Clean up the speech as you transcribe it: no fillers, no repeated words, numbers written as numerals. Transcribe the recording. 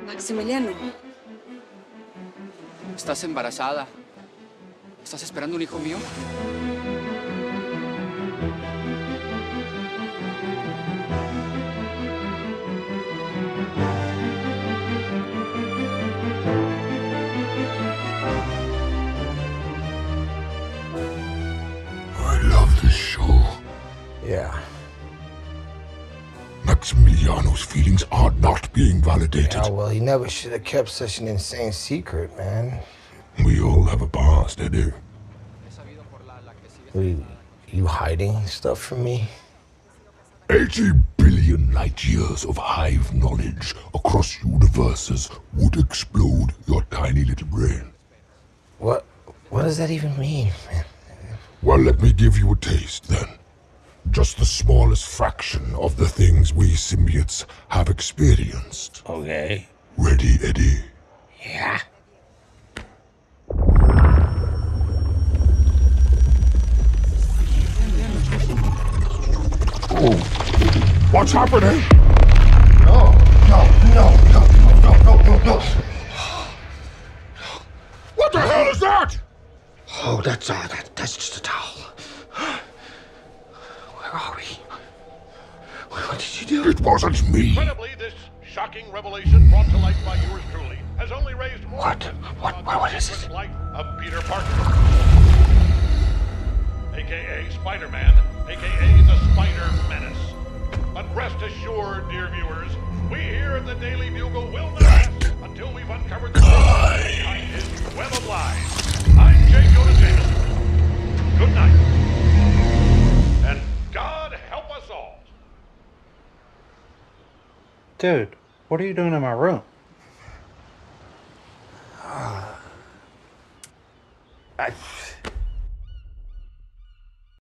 Maximiliano, ¿Estás embarazada? ¿Estás esperando un hijo mío? I love this show. Yeah. Maximiliano's feelings are not being validated. Yeah, well, he never should have kept such an insane secret, man. We all have a past, Eddie. You hiding stuff from me? 80 billion light years of hive knowledge across universes would explode your tiny little brain. What does that even mean, man? Well, let me give you a taste, then. Just the smallest fraction of the things we symbiotes have experienced. Okay. Ready, Eddie? Yeah. Oh, what's happening? No. What the hell is that? Oh, that's just a towel. Where are we? What did you do? It wasn't me. Incredibly, this shocking revelation brought to light by yours truly has only raised more What? questions What about the is secret this? life of Peter Parker, aka Spider-Man, aka the Spider Menace. But rest assured, dear viewers, we here at the Daily Bugle will not rest until we've uncovered the truth behind his web of lies. I'm J. Jonah Jameson. Good night, and God help us all. Dude, what are you doing in my room?